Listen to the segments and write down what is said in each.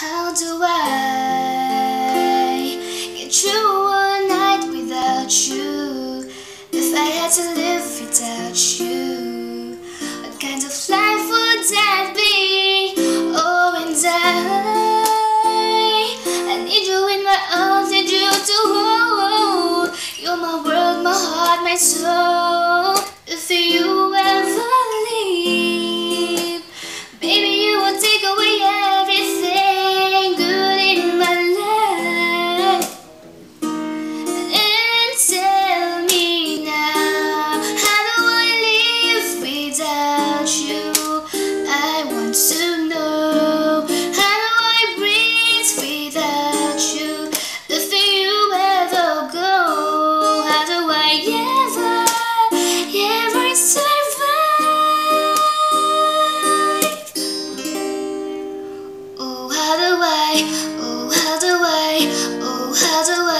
How do I get through a night without you? If I had to live without you, what kind of life would that be? Oh, and I need you in my arms, need you to hold. You're my world, my heart, my soul. If you ever leave, baby, you will take away everything good in my life. And tell me now, how do I live without you? I want to know, how do I breathe without you? If you ever go, how do I ever survive? Oh, how do I, oh, how do I, oh, how do I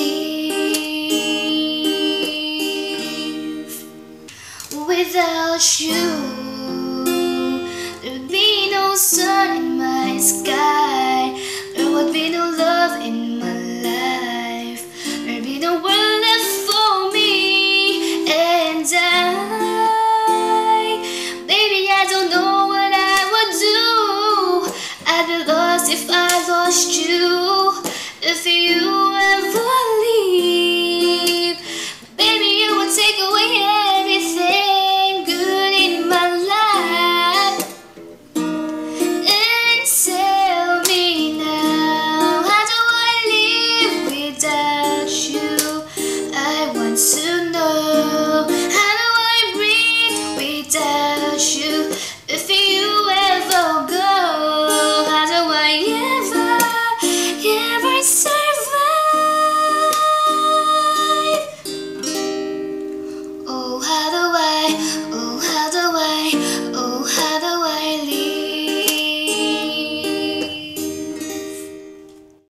live without you? There'd be no sun in my sky, there would be no love in my life, there'd be no world left for me. And baby, I don't know what I would do. I'd be lost if I lost you. If you ever leave, baby, you would take away everything good in my life. And tell me now, how do I live without you? I want to know, how do I breathe without you? If you ever go, how do I ever survive? Oh, how do I